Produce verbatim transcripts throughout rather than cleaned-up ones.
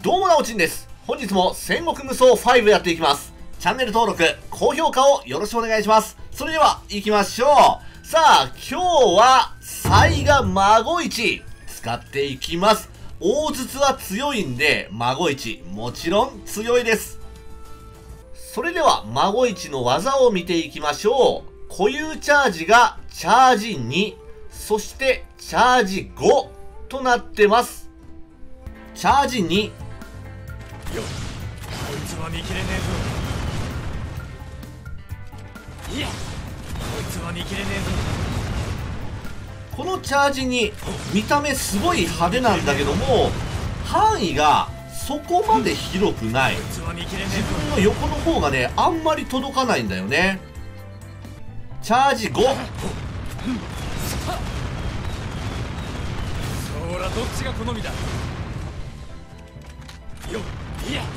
どうもなおちんです。本日も戦国無双ファイブやっていきます。チャンネル登録、高評価をよろしくお願いします。それでは行きましょう。さあ、今日は才が孫一使っていきます。大筒は強いんで、孫一もちろん強いです。それでは孫一の技を見ていきましょう。固有チャージがチャージに、そしてチャージごとなってます。チャージに。 よっ、こいつは見切れねえぞ。いや、こいつは見切れねえぞ。 このチャージに見た目すごい派手なんだけども、範囲がそこまで広くない。自分の横の方がね、あんまり届かないんだよね。チャージご。そら、どっちが好みだ。よっ、いや、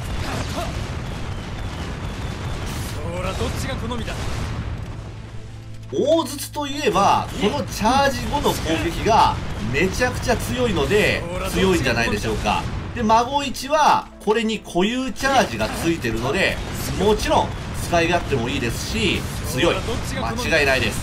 そら、どっちが好みだ。 大筒といえばこのチャージごの攻撃がめちゃくちゃ強いので強いんじゃないでしょうか。で、孫一はこれに固有チャージがついてるので、もちろん使い勝手もいいですし強い、間違いないです。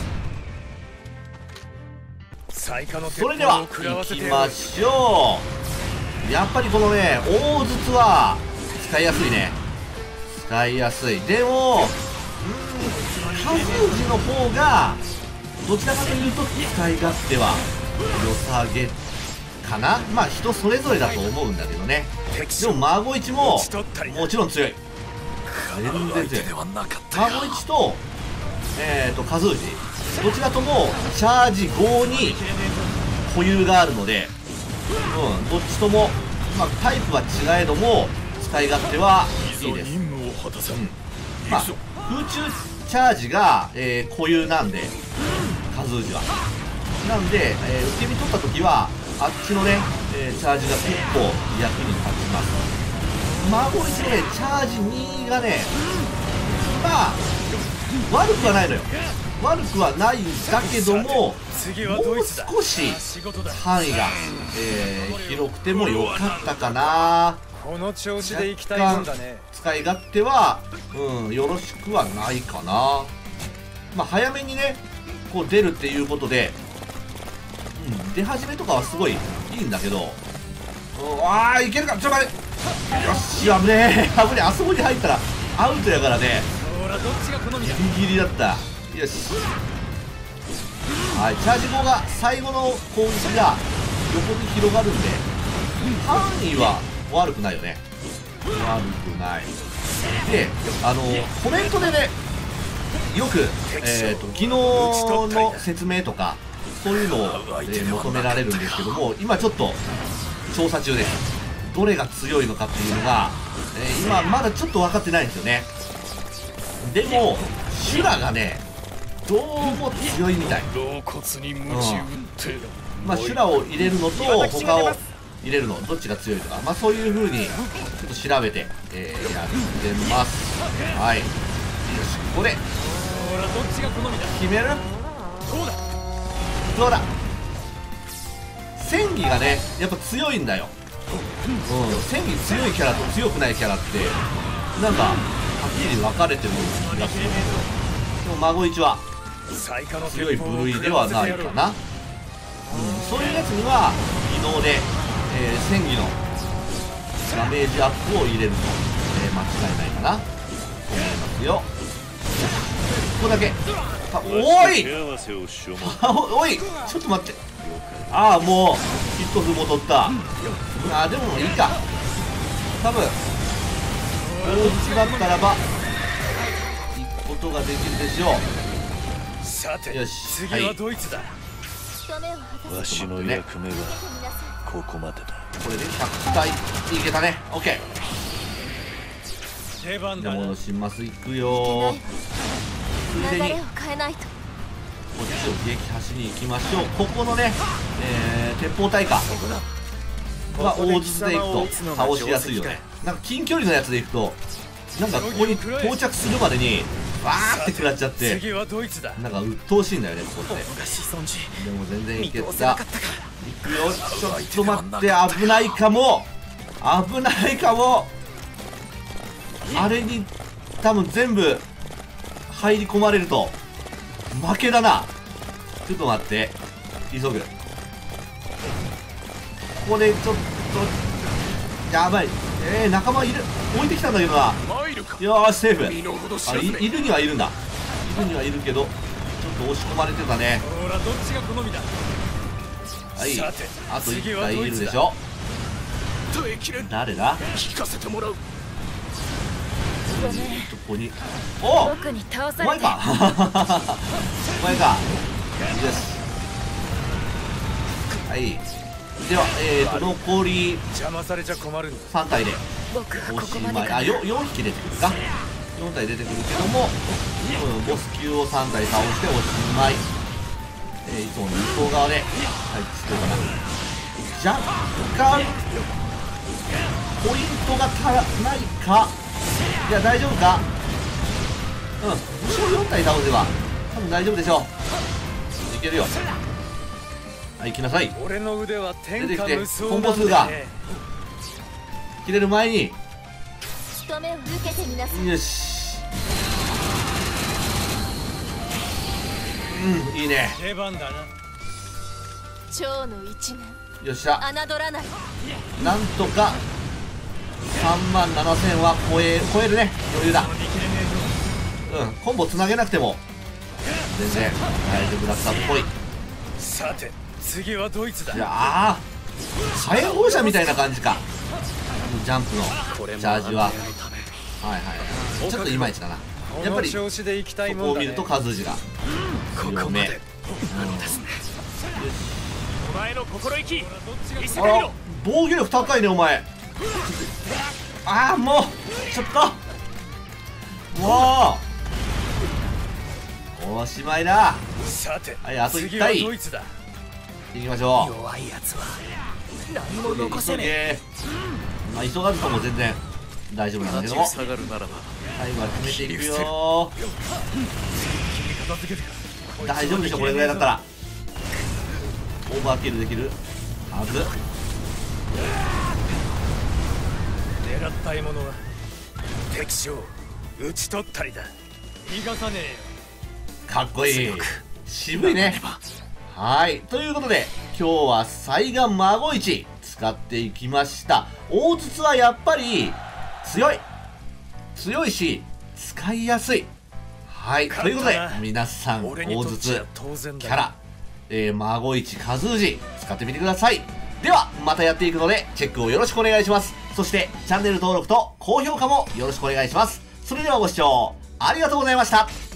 それでは行きましょう。やっぱりこのね、大筒は使いやすいね。使いやすい。でも数字の方がどちらかというと使い勝手は良さげかな。まあ人それぞれだと思うんだけどね。でも孫一ももちろん強い。全然強い。孫一とえっと数字どちらともチャージごに保有があるので、うん、どっちとも、まあ、タイプは違えども使い勝手はいいです。うん、まあ空中チャージが、えー、固有なんで、数字は。なんで、えー、受け身取った時は、あっちのね、えー、チャージが結構役に立ちます。孫一のね、チャージにがね、まあ、悪くはないのよ。悪くはないんだけども、もう少し範囲が、えー、広くてもよかったかな。 この調子でいきたいもんだね。 使い勝手は、うん、よろしくはないかな。まあ早めにねこう出るっていうことで、うん、出始めとかはすごいいいんだけど、うん、ああいけるか。ちょっと待って、よし、危ねえ危ねえ。あそこに入ったらアウトやからね。ギリギリだった。よし、はい、チャージごが最後の攻撃が横に広がるんで範囲は悪くないよね。悪くない。で、あのコメントでねよく、えーと、技能の説明とかそういうのを、えー、求められるんですけども、今ちょっと調査中です。どれが強いのかっていうのが、えー、今まだちょっと分かってないんですよね。でも修羅がねどうも強いみたい。うん、まあ修羅を入れるのと他を入れるのどっちが強いとか、まあそういう風にちょっと調べて、えー、やってます。はい、よし、ここで決める。どうだ。戦技がねやっぱ強いんだよ。うん、戦技強いキャラと強くないキャラってなんかはっきり分かれてる気がする。でも孫一は強い部類ではないかな。うん、そういうやつには技能でえー、戦技のダメージアップを入れると、えー、間違いないかなと思いますよ。ここだけ。おいおい、ちょっと待って。ああ、もうヒット数も取った。ああ、でもいいか。多分大筒だったらば行くことができるでしょう。 さて、 よし、 次はドイツだ。 わしの役目はここまでだ。 これでひゃく体いけたね。 OK。 出番だ。 戻します。いくよ。ついでにこっちを撃破しに行きましょう。ここのね、えー、鉄砲隊かは大筒でいくと倒しやすいよね。なんか近距離のやつでいくとなんかここに到着するまでにわーって食らっちゃって、なんか鬱陶しいんだよね、ここって。でも全然いけた。いくよ。ちょっと待って、危ないかも。 危ないかも。あれに多分全部入り込まれると負けだな。ちょっと待って、急ぐ。ここでちょっとやばい。えー、仲間いる、置いてきたんだけどな。よーし、セーフ。あ、いいるにはいるんだ。いるにはいるけどちょっと押し込まれてたね。 ほら、どっちが好みだ。 はい、 さてあといっ次は体いドイツだるでしょ。 耐えきれん。 誰だ。 聞かせてもらう。 ここに、おお、 僕に倒さお前れてかお前か。よし、はい。では、えーと残り邪魔されちゃ困るんだ。 さん体で僕はこおしまい。 こまでかあ、よよんひき出てくるか。よん体出てくるけども、うん、ボス級をさん体倒しておしまい。えー、いつもの向こう側で、はい、作るかな。若干ポイントが足らないか。いや、大丈夫か。うん、後ろよん体倒せば多分大丈夫でしょう。いけるよ。はい、行きなさい。 俺の腕は天下無双コンボ数がなんでね。 切れる前に、 一目を受けてみなさい。 よし。うん、いいね。 出番だな。 蝶の一年よっしゃ。 侮らない。 なんとかさんまんななせんは超え超えるね。余裕だ。 見切れねうん、コンボつなげなくても全然大丈夫だったっぽい。 えぞ。さて次はドイツだ。 いやあ、火炎放射みたいな感じか、ジャンプのチャージは。はいはい、ちょっといまいちだな。やっぱり調子で行きたいもんだね。 そこを見るとカズージがここまで。お前の心意気見せてみあらろ。 防御力高いねお前。ああ、もうちょっともうおしまいだ。 さて、 はい、あといち次は体ドイツだ。 行きましょう。 弱いやつは何も残せねえ。 まあ、急がずとも全然大丈夫なんだけども、 下がるならば最後は決めていくよ。 片付けてから大丈夫でしょ、これぐらいだったら。オーバーキルできるはず。 狙った獲物は敵将討ち取ったりだ。逃がさねえよ。 かっこいい、渋いね。はい、ということで今日は災害孫市使っていきました。大筒はやっぱり強い強いし使いやすい。はい、ということで皆さん俺に大筒とっちゃ当然だ。 キャラ、えー、孫市カズージ使ってみてください。ではまたやっていくのでチェックをよろしくお願いします。そしてチャンネル登録と高評価もよろしくお願いします。それではご視聴ありがとうございました。